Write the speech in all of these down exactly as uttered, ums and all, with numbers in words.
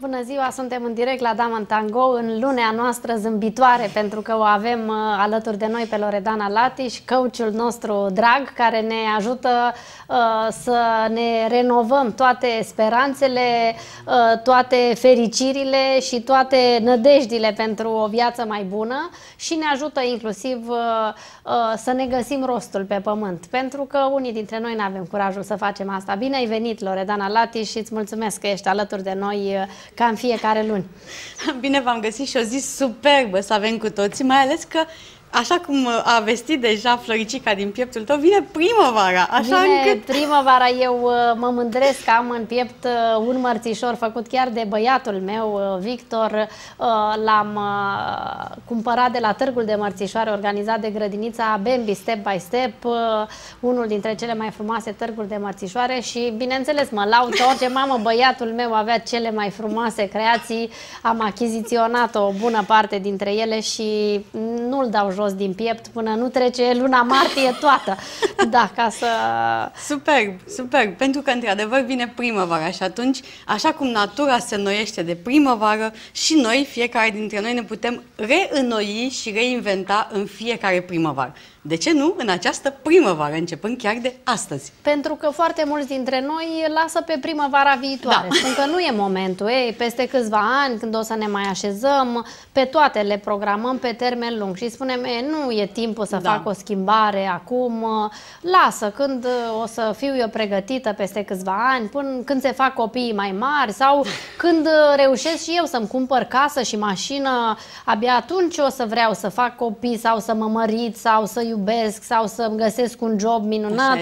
Bună ziua, suntem în direct la Dama în Tango, în lunea noastră zâmbitoare, pentru că o avem uh, alături de noi pe Loredana Latiș, coachul nostru drag, care ne ajută uh, să ne renovăm toate speranțele, uh, toate fericirile și toate nădejdile pentru o viață mai bună și ne ajută inclusiv uh, uh, să ne găsim rostul pe pământ, pentru că unii dintre noi nu avem curajul să facem asta. Bine ai venit, Loredana Latiș, și îți mulțumesc că ești alături de noi uh, ca în fiecare luni. Bine v-am găsit și o zi superbă să avem cu toții, mai ales că, așa cum a vestit deja Floricica din pieptul tău, vine primăvara. Așa vine încât... primăvara, eu mă mândresc că am în piept un mărțișor făcut chiar de băiatul meu, Victor. L-am cumpărat de la Târgul de Mărțișoare, organizat de grădinița Bambi Step by Step, unul dintre cele mai frumoase târguri de mărțișoare, și bineînțeles mă laud că orice mamă, băiatul meu avea cele mai frumoase creații. Am achiziționat o bună parte dintre ele și nu-l dau jos din piept până nu trece luna martie toată. Da, ca să... Superb, superb, pentru că într-adevăr vine primăvara și atunci, așa cum natura se înnoiește de primăvară, și noi, fiecare dintre noi, ne putem reînnoi și reinventa în fiecare primăvară. De ce nu în această primăvară, începând chiar de astăzi? Pentru că foarte mulți dintre noi lasă pe primăvara viitoare. Da. Spun că nu e momentul. Ei, peste câțiva ani, când o să ne mai așezăm, pe toate le programăm pe termen lung și spunem, e, nu e timpul să da. fac o schimbare acum, lasă, când o să fiu eu pregătită peste câțiva ani, până când se fac copiii mai mari sau când reușesc și eu să-mi cumpăr casă și mașină, abia atunci o să vreau să fac copii sau să mă mărit sau să iubesc sau să-mi găsesc un job minunat.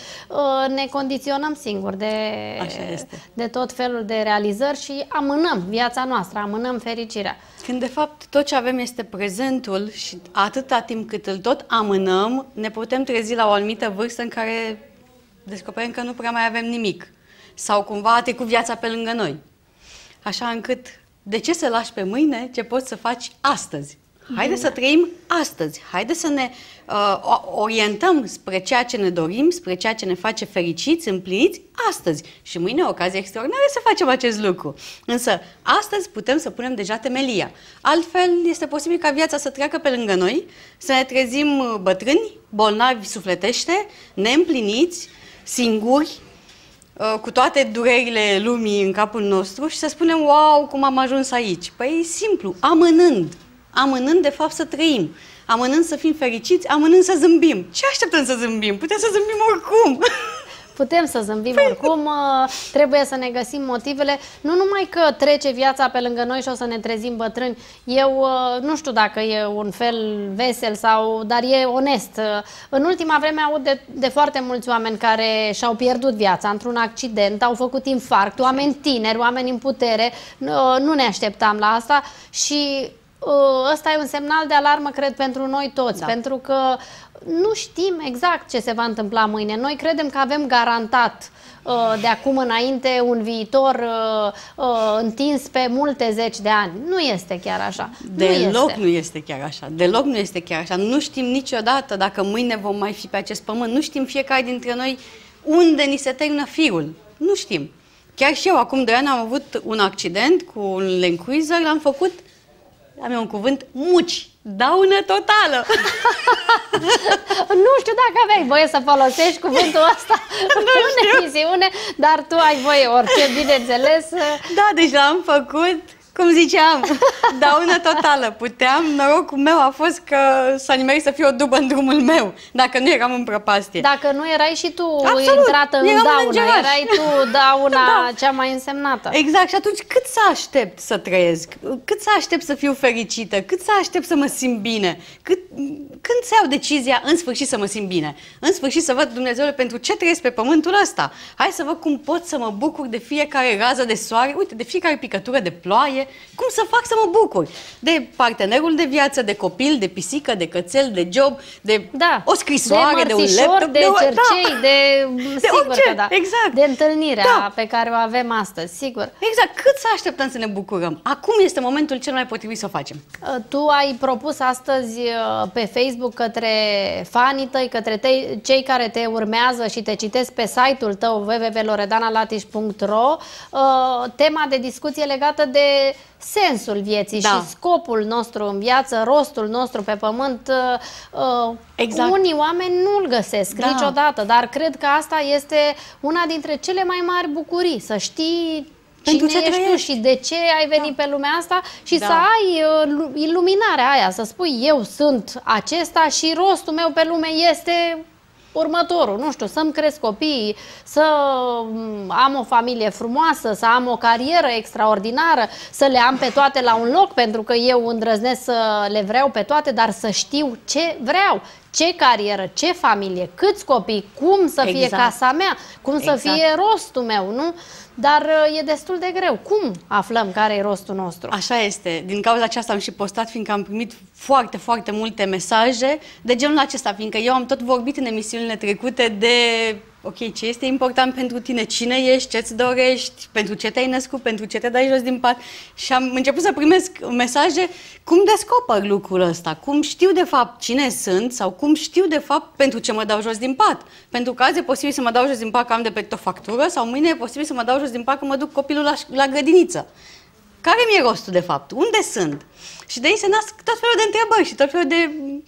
Ne condiționăm singuri de, de tot felul de realizări și amânăm viața noastră, amânăm fericirea. Când de fapt tot ce avem este prezentul și atâta timp cât îl tot amânăm, ne putem trezi la o anumită vârstă în care descoperim că nu prea mai avem nimic. Sau cumva a trecut viața pe lângă noi. Așa încât, de ce să lași pe mâine ce poți să faci astăzi? Haide să trăim astăzi, haide să ne uh, orientăm spre ceea ce ne dorim, spre ceea ce ne face fericiți, împliniți astăzi. Și mâine o ocazie extraordinară să facem acest lucru. Însă astăzi putem să punem deja temelia. Altfel este posibil ca viața să treacă pe lângă noi, să ne trezim bătrâni, bolnavi sufletește, neîmpliniți, singuri, uh, cu toate durerile lumii în capul nostru și să spunem, wow, cum am ajuns aici. Păi e simplu, amânând. Amânând, de fapt, să trăim, amânând să fim fericiți, amânând să zâmbim. Ce așteptăm să zâmbim? Putem să zâmbim oricum. Putem să zâmbim oricum, trebuie să ne găsim motivele. Nu numai că trece viața pe lângă noi și o să ne trezim bătrâni. Eu nu știu dacă e un fel vesel sau, dar e onest. În ultima vreme aud de, de foarte mulți oameni care și-au pierdut viața într-un accident, au făcut infarct, oameni tineri, oameni în putere. Nu ne așteptam la asta și ăsta e un semnal de alarmă, cred, pentru noi toți, da. Pentru că nu știm exact ce se va întâmpla mâine. Noi credem că avem garantat de acum înainte un viitor întins pe multe zeci de ani. Nu este chiar așa. Deloc nu este chiar așa. Deloc nu este chiar așa. Nu știm niciodată dacă mâine vom mai fi pe acest pământ. Nu știm fiecare dintre noi unde ni se termină firul. Nu știm. Chiar și eu, acum doi ani, am avut un accident cu un Land Cruiser, l-am făcut, am eu un cuvânt, muci, daună totală. Nu știu dacă aveai voie să folosești cuvântul ăsta în emisiune, dar tu ai voie orice, bineînțeles. Da, deci l-am făcut, cum ziceam, daună totală. Puteam, norocul meu a fost că s-a nimerit să fie o dubă în drumul meu, dacă nu eram în prăpastie. Dacă nu erai și tu Absolut. intrată în eram daună, în erai tu dauna da. cea mai însemnată. Exact, și atunci cât să aștept să trăiesc? Cât să aștept să fiu fericită? Cât să aștept să mă simt bine? Cât, când să iau decizia în sfârșit să mă simt bine? În sfârșit să văd, Dumnezeule, pentru ce trăiesc pe pământul ăsta? Hai să văd cum pot să mă bucur de fiecare rază de soare, uite, de fiecare picătură de ploaie, mesaje, cum să fac să mă bucur de partenerul de viață, de copil, de pisică, de cățel, de job, de da. o scrisoare, de, de un laptop, de, de cercei, da. de, de sigur orice, că da. exact. De întâlnirea da. pe care o avem astăzi, sigur. Exact, cât să așteptăm să ne bucurăm? Acum este momentul cel mai potrivit să o facem. Tu ai propus astăzi pe Facebook către fanii tăi, către te, cei care te urmează și te citesc pe site-ul tău w w w punct loredana latiș punct r o tema de discuție legată de sensul vieții da. și scopul nostru în viață, rostul nostru pe pământ. Exact. Unii oameni nu-l găsesc da. niciodată, dar cred că asta este una dintre cele mai mari bucurii, să știi pentru cine ce ești tu și de ce ai venit da. pe lumea asta și da. să ai uh, iluminarea aia, să spui eu sunt acesta și rostul meu pe lume este următorul, nu știu, să-mi cresc copiii, să am o familie frumoasă, să am o carieră extraordinară, să le am pe toate la un loc, pentru că eu îndrăznesc să le vreau pe toate, dar să știu ce vreau, ce carieră, ce familie, câți copii, cum să fie exact. casa mea, cum exact. să fie rostul meu, nu? Dar e destul de greu. Cum aflăm care e rostul nostru? Așa este. Din cauza aceasta am și postat, fiindcă am primit foarte, foarte multe mesaje de genul acesta, fiindcă eu am tot vorbit în emisiunile trecute de ok, ce este important pentru tine, cine ești, ce-ți dorești, pentru ce te-ai născut, pentru ce te dai jos din pat și am început să primesc mesaje cum descoper lucrul ăsta, cum știu de fapt cine sunt sau cum știu de fapt pentru ce mă dau jos din pat. Pentru că azi e posibil să mă dau jos din pat că am de pe o factură sau mâine e posibil să mă dau jos din pat că mă duc copilul la, la grădiniță. Care mi-e rostul de fapt? Unde sunt? Și de aici se nasc tot felul de întrebări și tot felul de,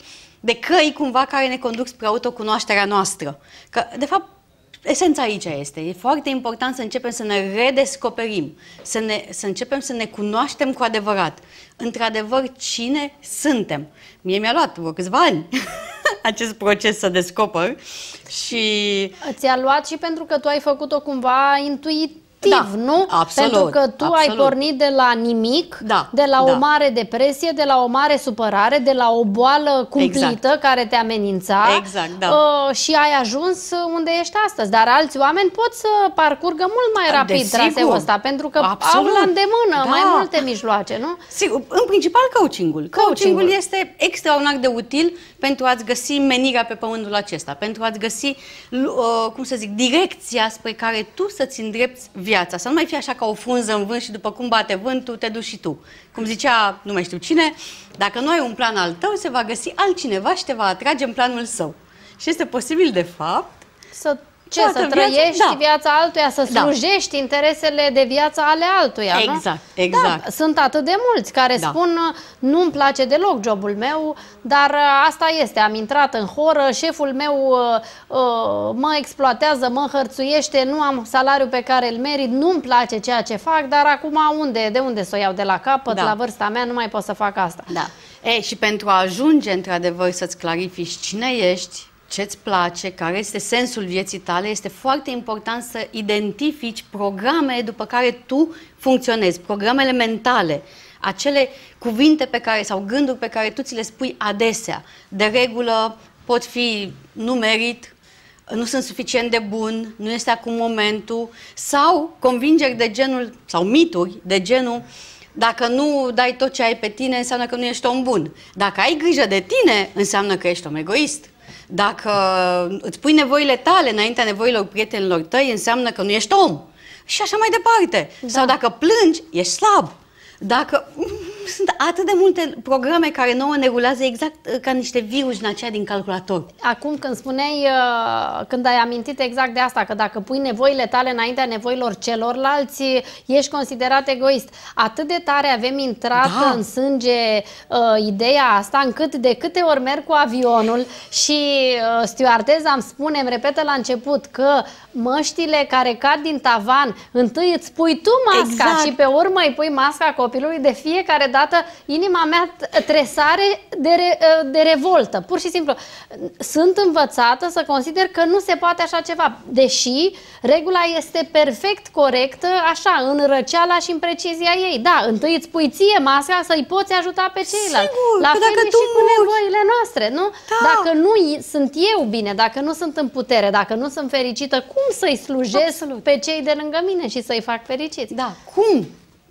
de căi cumva care ne conduc spre autocunoașterea noastră. Că de fapt esența aici este. E foarte important să începem să ne redescoperim, să, ne, să începem să ne cunoaștem cu adevărat. Într-adevăr, cine suntem? Mie mi-a luat vreo câțiva ani acest proces să descoper și... Ți-a luat și pentru că tu ai făcut-o cumva intuitiv, da, nu? Absolut, pentru că tu absolut. ai pornit de la nimic, da, de la da. o mare depresie, de la o mare supărare, de la o boală cumplită exact. care te amenința exact, da. uh, și ai ajuns unde ești astăzi. Dar alți oameni pot să parcurgă mult mai rapid Desigur. traseul ăsta, pentru că absolut. au la îndemână da. mai multe mijloace, nu? Sigur, în principal coachingul. Coachingul Coaching este extraordinar de util pentru a-ți găsi menirea pe pământul acesta, pentru a-ți găsi, uh, cum să zic, direcția spre care tu să-ți îndrepți viața. Să nu mai fie așa ca o frunză în vânt și după cum bate vântul, te duci și tu. Cum zicea, nu mai știu cine, dacă nu ai un plan al tău, se va găsi altcineva și te va atrage în planul său. Și este posibil, de fapt, să... Ce, să viața, trăiești da. viața altuia, să slujești da. interesele de viață ale altuia, exact, nu? Exact, da, sunt atât de mulți care da. spun nu-mi place deloc jobul meu, dar asta este, am intrat în horă, șeful meu uh, mă exploatează, mă hărțuiește, nu am salariul pe care îl merit, nu-mi place ceea ce fac, dar acum unde, de unde să o iau de la capăt, da. la vârsta mea nu mai pot să fac asta. Da. E, și pentru a ajunge într-adevăr să-ți clarifici cine ești, ce-ți place, care este sensul vieții tale, este foarte important să identifici programe după care tu funcționezi, programele mentale, acele cuvinte pe care, sau gânduri pe care tu ți le spui adesea. De regulă pot fi nu merit, nu sunt suficient de bun, nu este acum momentul, sau convingeri de genul, sau mituri de genul, dacă nu dai tot ce ai pe tine, înseamnă că nu ești om bun. Dacă ai grijă de tine, înseamnă că ești om egoist. Dacă îți pui nevoile tale înaintea nevoilor prietenilor tăi, înseamnă că nu ești om. Și așa mai departe. Da. Sau dacă plângi, ești slab. Dacă... Sunt atât de multe programe care nouă ne rulează exact ca niște virus în aceea din calculator. Acum când spuneai, când ai amintit exact de asta, că dacă pui nevoile tale înaintea nevoilor celorlalți, ești considerat egoist. Atât de tare avem intrat da. în sânge uh, ideea asta, încât de câte ori merg cu avionul și uh, stewardeza îmi spune, îmi repetă la început că măștile care cad din tavan, întâi îți pui tu masca exact. și pe urmă îi pui masca copilului, de fiecare dată inima mea tresare de, re, de revoltă. Pur și simplu sunt învățată să consider că nu se poate așa ceva, deși regula este perfect corectă, așa, în răceala și în precizia ei. Da, întâi îți pui ție masca să-i poți ajuta pe ceilalți. Sigur, la fel dacă și tu cu nevoile noastre, nu? Da. Dacă nu sunt eu bine, dacă nu sunt în putere, dacă nu sunt fericită, cum să-i slujesc Absolut. pe cei de lângă mine și să-i fac fericiți? Da, cum?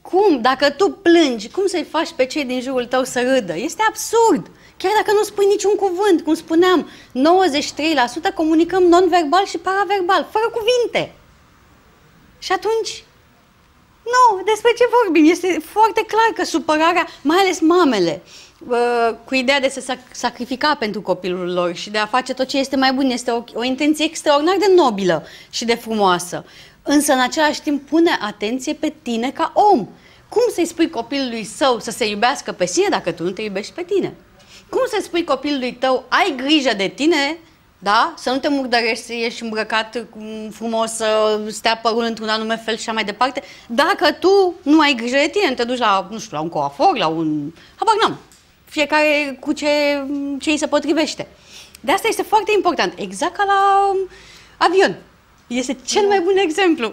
Cum? Dacă tu plângi, cum să-i faci pe cei din jurul tău să râdă? Este absurd! Chiar dacă nu spui niciun cuvânt, cum spuneam, nouăzeci și trei la sută comunicăm non-verbal și paraverbal, fără cuvinte. Și atunci, nu, despre ce vorbim? Este foarte clar că supărarea, mai ales mamele, cu ideea de se sacrifica pentru copilul lor și de a face tot ce este mai bun, este o, o intenție extraordinar de nobilă și de frumoasă. Însă, în același timp, pune atenție pe tine ca om. Cum să-i spui copilului său să se iubească pe sine dacă tu nu te iubești pe tine? Cum să spui copilului tău, ai grijă de tine, da? Să nu te murdărești, să ieși îmbrăcat frumos, să stea părul într-un anume fel și așa mai departe, dacă tu nu ai grijă de tine, te duci la, nu știu, la un coafor, la un... habar n-am. Fiecare cu ce, ce îi se potrivește. De asta este foarte important. Exact ca la avion. Este cel mai bun exemplu.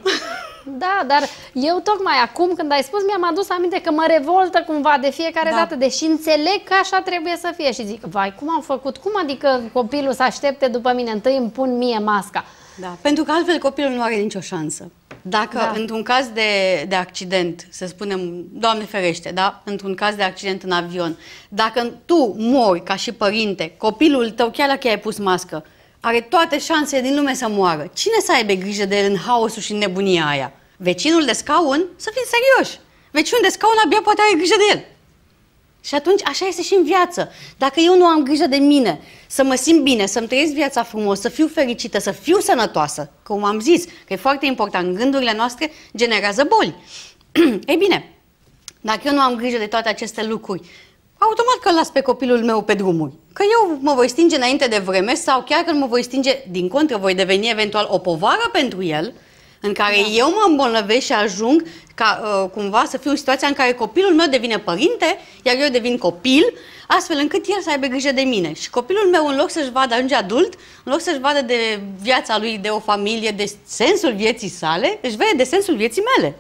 Da, dar eu tocmai acum când ai spus mi-am adus aminte că mă revoltă cumva de fiecare da. dată, deși înțeleg că așa trebuie să fie și zic, vai, cum am făcut? Cum adică copilul să aștepte după mine? Întâi îmi pun mie masca. Da, pentru că altfel copilul nu are nicio șansă. Dacă da. într-un caz de, de accident, să spunem, Doamne ferește, da? Într-un caz de accident în avion, dacă tu mori ca și părinte, copilul tău, chiar dacă ai pus mască, are toate șansele din lume să moară. Cine să aibă grijă de el în haosul și în nebunia aia? Vecinul de scaun? Să fim serioși. Vecinul de scaun abia poate are grijă de el. Și atunci așa este și în viață. Dacă eu nu am grijă de mine, să mă simt bine, să-mi trăiesc viața frumos, să fiu fericită, să fiu sănătoasă, cum am zis, că e foarte important, gândurile noastre generează boli. Ei bine, dacă eu nu am grijă de toate aceste lucruri, automat că îl las pe copilul meu pe drumuri. Că eu mă voi stinge înainte de vreme sau chiar că mă voi stinge, din contră, voi deveni eventual o povară pentru el, în care da. eu mă îmbolnăvesc și ajung ca uh, cumva să fiu în situația în care copilul meu devine părinte, iar eu devin copil, astfel încât el să aibă grijă de mine. Și copilul meu, în loc să-și vadă, ajunge adult, în loc să-și vadă de viața lui, de o familie, de sensul vieții sale, își vede de sensul vieții mele.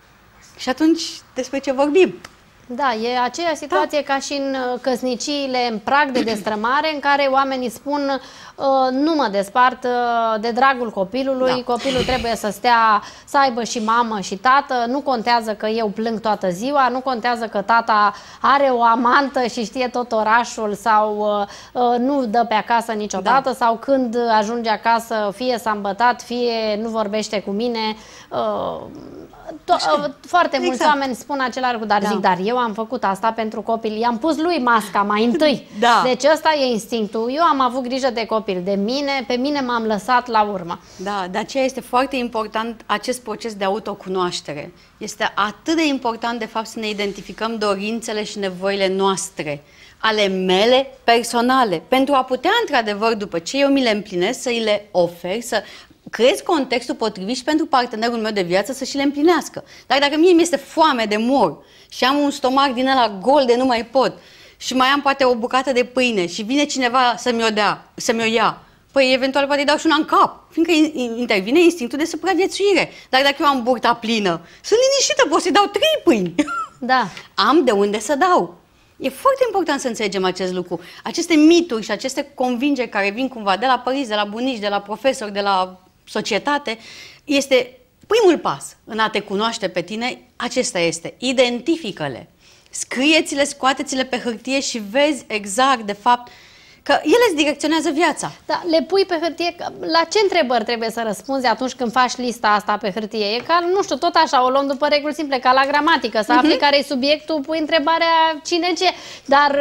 Și atunci, despre ce vorbim? Da, e aceeași situație da. ca și în căsniciile în prag de destrămare, în care oamenii spun uh, nu mă despart uh, de dragul copilului, da. copilul trebuie să stea, să aibă și mamă și tată, nu contează că eu plâng toată ziua, nu contează că tata are o amantă și știe tot orașul sau uh, uh, nu dă pe acasă niciodată da. sau când ajunge acasă fie s-a îmbătat, fie nu vorbește cu mine. Uh, Foarte mulți exact. oameni spun același lucru, dar da. zic, dar eu am făcut asta pentru copil, i-am pus lui masca mai întâi. Da. Deci ăsta e instinctul. Eu am avut grijă de copil, de mine, pe mine m-am lăsat la urmă. Da, de aceea este foarte important acest proces de autocunoaștere. Este atât de important, de fapt, să ne identificăm dorințele și nevoile noastre, ale mele personale, pentru a putea, într-adevăr, după ce eu mi le împlinesc, să îi le ofer, să creez contextul potrivit și pentru partenerul meu de viață să și le împlinească. Dar dacă mie mi este foame de mor și am un stomac din ăla gol de nu mai pot și mai am poate o bucată de pâine și vine cineva să mi-o dea, să mi-o ia, păi eventual poate îi dau și una în cap, fiindcă intervine instinctul de supraviețuire. Dar dacă eu am burta plină, sunt liniștită, pot să-i dau trei pâini. Da. Am de unde să dau. E foarte important să înțelegem acest lucru. Aceste mituri și aceste convingeri care vin cumva de la părinți, de la bunici, de la profesori, de la societate, este primul pas în a te cunoaște pe tine, acesta este. Identifică-le. Scrieți-le, scoateți-le pe hârtie și vezi exact, de fapt, că ele îți direcționează viața. Da, le pui pe hârtie. La ce întrebări trebuie să răspunzi atunci când faci lista asta pe hârtie? E ca, nu știu, tot așa, o luăm după reguli simple, ca la gramatică. Să afli uh-huh. care e subiectul, pui întrebarea cine ce. Dar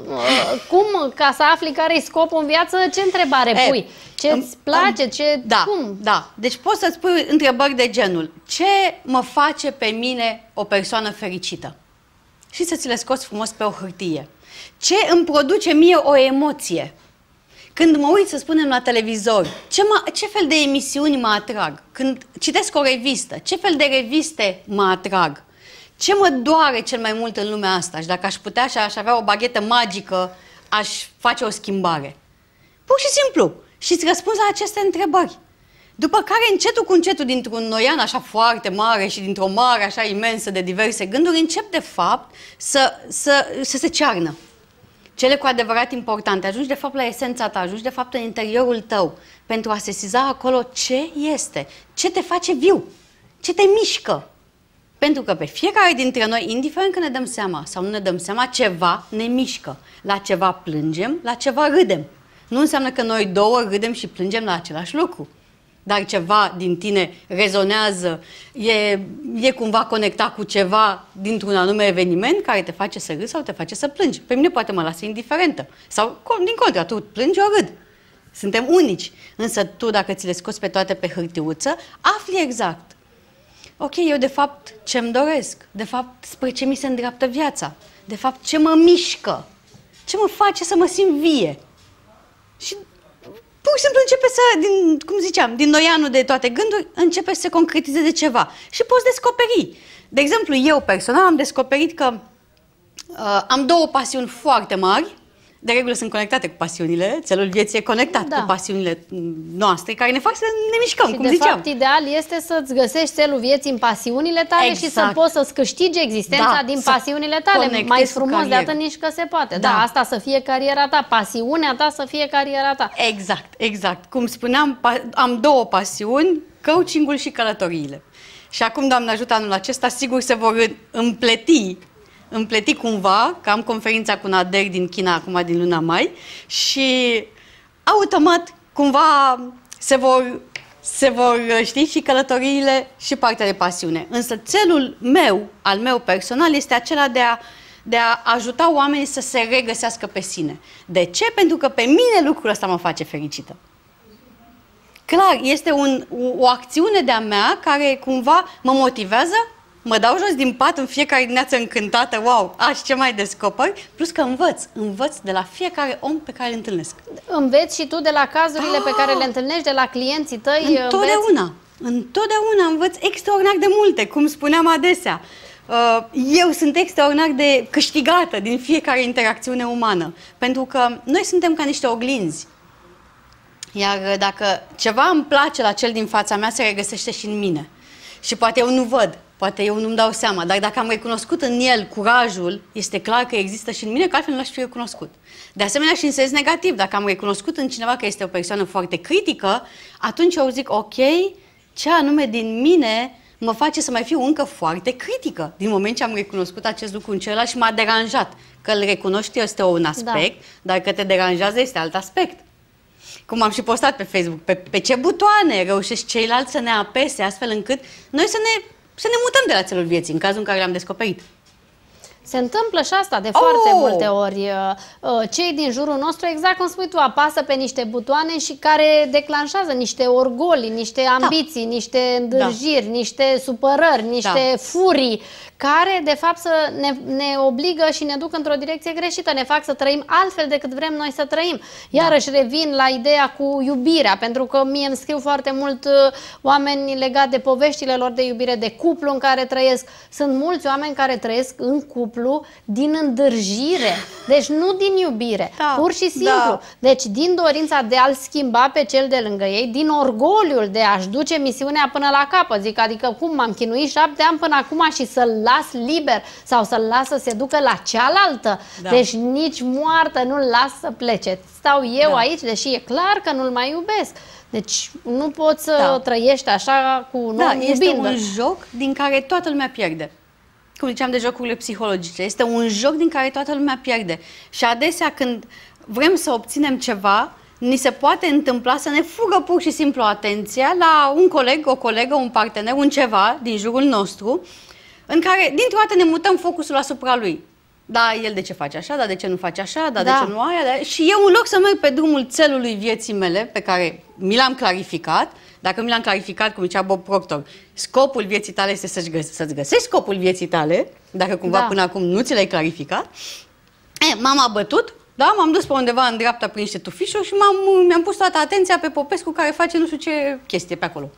uh, cum, ca să afli care e scopul în viață, ce întrebare e, pui? Ce îți place? Ce, da, cum? Da. Deci poți să-ți pui întrebări de genul: ce mă face pe mine o persoană fericită? Și să ți le scoți frumos pe o hârtie. Ce îmi produce mie o emoție? Când mă uit, să spunem, la televizor, ce, mă, ce fel de emisiuni mă atrag? Când citesc o revistă, ce fel de reviste mă atrag? Ce mă doare cel mai mult în lumea asta? Și dacă aș putea și aș avea o baghetă magică, aș face o schimbare. Pur și simplu. Și îți răspunzi la aceste întrebări. După care, încetul cu încetul, dintr-un noian așa foarte mare și dintr-o mare așa imensă de diverse gânduri, încep de fapt să, să, să se cearnă. Cele cu adevărat importante. Ajungi de fapt la esența ta, ajungi de fapt în interiorul tău, pentru a sesiza acolo ce este, ce te face viu, ce te mișcă. Pentru că pe fiecare dintre noi, indiferent că ne dăm seama sau nu ne dăm seama, ceva ne mișcă. La ceva plângem, la ceva râdem. Nu înseamnă că noi două râdem și plângem la același lucru. Dar ceva din tine rezonează, e, e cumva conectat cu ceva dintr-un anume eveniment care te face să râzi sau te face să plângi. Pe mine poate mă lasă indiferentă. Sau, din contra, tu plângi, eu râd. Suntem unici. Însă tu, dacă ți le scoți pe toate pe hârtiuță, afli exact. Ok, eu de fapt ce-mi doresc, de fapt spre ce mi se îndreaptă viața, de fapt ce mă mișcă, ce mă face să mă simt vie. Și pur și simplu începe să, din, cum ziceam, din noianul de toate gânduri, începe să se concretizeze ceva. Și poți descoperi. De exemplu, eu personal am descoperit că uh, am două pasiuni foarte mari. De regulă sunt conectate cu pasiunile, țelul vieții e conectat da. cu pasiunile noastre, care ne fac să ne mișcăm, și cum de ziceam. fapt, ideal este să-ți găsești țelul vieții în pasiunile tale exact. și să poți să-ți câștigi existența da, din pasiunile tale. Mai frumos de atât nici că se poate. Da. da, asta să fie cariera ta, pasiunea ta să fie cariera ta. Exact, exact. Cum spuneam, am două pasiuni, coaching-ul și călătoriile. Și acum, Doamne ajută, anul acesta, sigur se vor împleti împleti cumva, că am conferința cu Nader din China acum din luna mai și automat cumva se vor, se vor ști și călătoriile și partea de pasiune. Însă țelul meu, al meu personal, este acela de a, de a ajuta oamenii să se regăsească pe sine. De ce? Pentru că pe mine lucrul ăsta mă face fericită. Clar, este un, o acțiune de-a mea care cumva mă motivează. Mă dau jos din pat în fiecare dimineață încântată, wow, aș ce mai descoperi, plus că învăț, învăț de la fiecare om pe care îl întâlnesc. Înveți și tu de la cazurile ah, pe care le întâlnești, de la clienții tăi? Întotdeauna, înveți? întotdeauna învăț extraordinar de multe, cum spuneam adesea. Eu sunt extraordinar de câștigată din fiecare interacțiune umană, pentru că noi suntem ca niște oglinzi. Iar dacă ceva îmi place la cel din fața mea, se regăsește și în mine. Și poate eu nu văd, poate eu nu-mi dau seama, dar dacă am recunoscut în el curajul, este clar că există și în mine, că altfel nu l-aș fi recunoscut. De asemenea și în sens negativ, dacă am recunoscut în cineva că este o persoană foarte critică, atunci eu zic, ok, ce anume din mine mă face să mai fiu încă foarte critică, din moment ce am recunoscut acest lucru în celălalt și m-a deranjat. Că îl recunoști este un aspect, da. Dar că te deranjează este alt aspect. Cum am și postat pe Facebook, pe, pe ce butoane reușesc ceilalți să ne apese astfel încât noi să ne, să ne mutăm de la țelul vieții, în cazul în care le-am descoperit. Se întâmplă și asta de foarte oh! multe ori. Cei din jurul nostru, exact cum spui tu, apasă pe niște butoane și care declanșează niște orgolii, niște ambiții, da. niște îndârjiri, da. niște supărări, niște da. furii, care de fapt să ne, ne obligă și ne duc într-o direcție greșită, ne fac să trăim altfel decât vrem noi să trăim. Iarăși da. revin la ideea cu iubirea, pentru că mie îmi scriu foarte mult oameni legat de poveștile lor de iubire, de cuplu în care trăiesc. Sunt mulți oameni care trăiesc în cuplu din îndârjire, deci nu din iubire, da. pur și simplu. Da. Deci din dorința de a-l schimba pe cel de lângă ei, din orgoliul de a-și duce misiunea până la capăt, zic, adică cum m-am chinuit șapte ani până acum și să-l las liber sau să-l las să se ducă la cealaltă. Da. Deci nici moartă nu-l las să plece. Stau eu da. aici, deși e clar că nu-l mai iubesc. Deci nu poți să da. trăiești așa cu un da, om este iubindu-l. un joc din care toată lumea pierde. Cum ziceam de jocurile psihologice. Este un joc din care toată lumea pierde. Și adesea când vrem să obținem ceva, ni se poate întâmpla să ne fugă pur și simplu atenția la un coleg, o colegă, un partener, un ceva din jurul nostru, în care dintr-o dată ne mutăm focusul asupra lui. Da, el de ce face așa, da, de ce nu face așa, da, da. de ce nu aia. Da. Și eu, în loc să merg pe drumul țelului vieții mele, pe care mi l-am clarificat, dacă mi l-am clarificat, cum zicea Bob Proctor, scopul vieții tale este să-ți găse să găsești scopul vieții tale, dacă cumva da. până acum nu ți l-ai clarificat, m-am abătut, da, m-am dus pe undeva în dreapta prin niște tufișuri și mi-am pus toată atenția pe Popescu care face nu știu ce chestie pe acolo.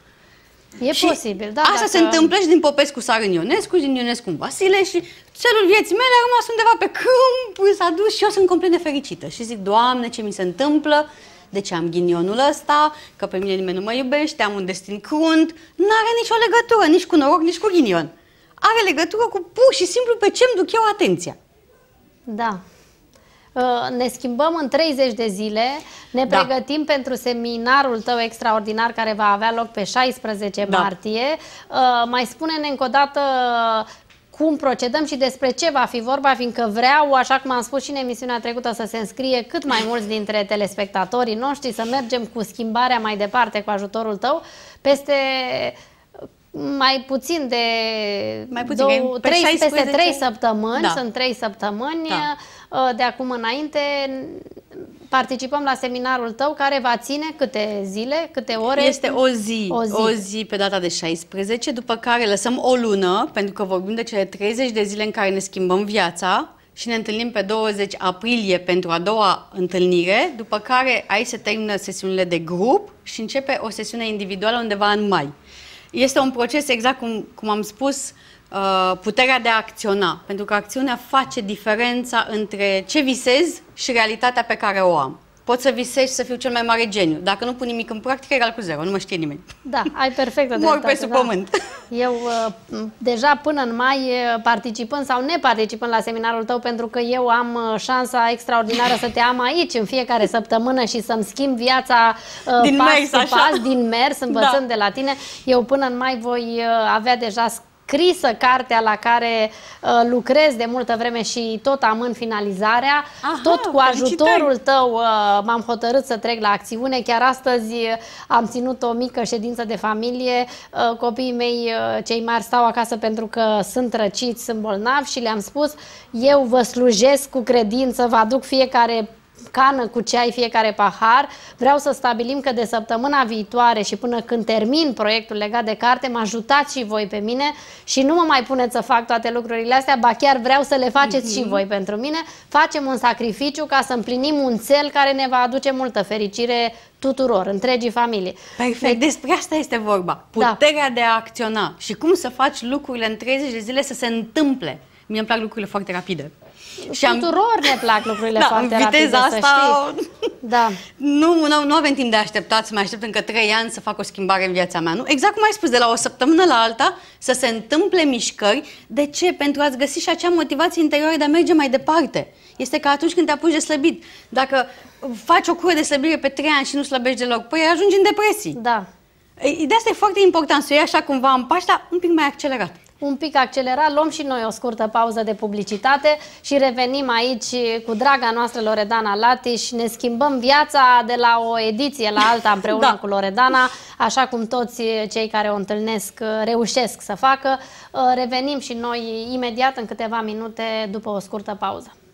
E și posibil, da. Asta dacă... se întâmplă și din Popescu sar în Ionescu, din Ionescu în Vasile și celul vieții mele a rămas undeva pe câmp, s-a dus și eu sunt complet nefericită. Și zic, Doamne, ce mi se întâmplă? De ce am ghinionul ăsta? Că pe mine nimeni nu mă iubește, am un destin crunt. N-are nicio legătură, nici cu noroc, nici cu ghinion. Are legătură cu pur și simplu pe ce îmi duc eu atenția. Da. Ne schimbăm în treizeci de zile, ne da. pregătim pentru seminarul tău extraordinar care va avea loc pe șaisprezece da. martie. Mai spune-ne încă o dată cum procedăm și despre ce va fi vorba, fiindcă vreau, așa cum am spus și în emisiunea trecută, să se înscrie cât mai mulți dintre telespectatorii noștri, să mergem cu schimbarea mai departe cu ajutorul tău. Peste mai puțin de mai puțin, două, pe trei, șaisprezece... peste trei săptămâni, da. sunt trei săptămâni, da. de acum înainte participăm la seminarul tău care va ține câte zile, câte ore? Este o zi, o zi, o zi pe data de șaisprezece, după care lăsăm o lună, pentru că vorbim de cele treizeci de zile în care ne schimbăm viața și ne întâlnim pe douăzeci aprilie pentru a doua întâlnire, după care aici se termină sesiunile de grup și începe o sesiune individuală undeva în mai. Este un proces, exact cum, cum am spus, puterea de a acționa, pentru că acțiunea face diferența între ce visez și realitatea pe care o am. Pot să visez să fiu cel mai mare geniu. Dacă nu pun nimic în practică, egal cu zero, nu mă știe nimeni. Da, ai perfectă dreptate. Mor pe sub da. pământ. Eu deja până în mai, participând sau neparticipând la seminarul tău, pentru că eu am șansa extraordinară să te am aici în fiecare săptămână și să-mi schimb viața din pas mers, cu așa. pas, din mers, învățând da. de la tine. Eu până în mai voi avea deja scrisă cartea la care uh, lucrez de multă vreme și tot amân finalizarea. Aha, tot cu ajutorul tău uh, m-am hotărât să trec la acțiune. Chiar astăzi uh, am ținut o mică ședință de familie. Uh, copiii mei, uh, cei mari, stau acasă pentru că sunt răciți, sunt bolnavi și le-am spus: eu vă slujesc cu credință, vă aduc fiecare cană cu ceai, fiecare pahar. Vreau să stabilim că de săptămâna viitoare și până când termin proiectul legat de carte, mă ajutați și voi pe mine și nu mă mai puneți să fac toate lucrurile astea, ba chiar vreau să le faceți mm-hmm. și voi pentru mine. Facem un sacrificiu ca să împlinim un cel care ne va aduce multă fericire tuturor, întregii familii. Perfect, despre asta este vorba. Puterea da. de a acționa și cum să faci lucrurile în treizeci de zile să se întâmple. Mie îmi plac lucrurile foarte rapide. Și tuturor am... ne plac lucrurile da, foarte în viteza rapide, asta, să știi. Da. Nu, nu, nu avem timp de așteptat, să mai aștept încă trei ani să fac o schimbare în viața mea. Nu? Exact cum ai spus, de la o săptămână la alta să se întâmple mișcări. De ce? Pentru a-ți găsi și acea motivație interioară de a merge mai departe. Este ca atunci când te apuci de slăbit. Dacă faci o cură de slăbire pe trei ani și nu slăbești deloc, păi ajungi în depresii. Da. De asta e foarte important să o iei așa cumva în pași, dar un pic mai accelerat. Un pic accelerat, luăm și noi o scurtă pauză de publicitate și revenim aici cu draga noastră Loredana Latiș. Ne schimbăm viața de la o ediție la alta împreună da. cu Loredana, așa cum toți cei care o întâlnesc reușesc să facă. Revenim și noi imediat în câteva minute după o scurtă pauză.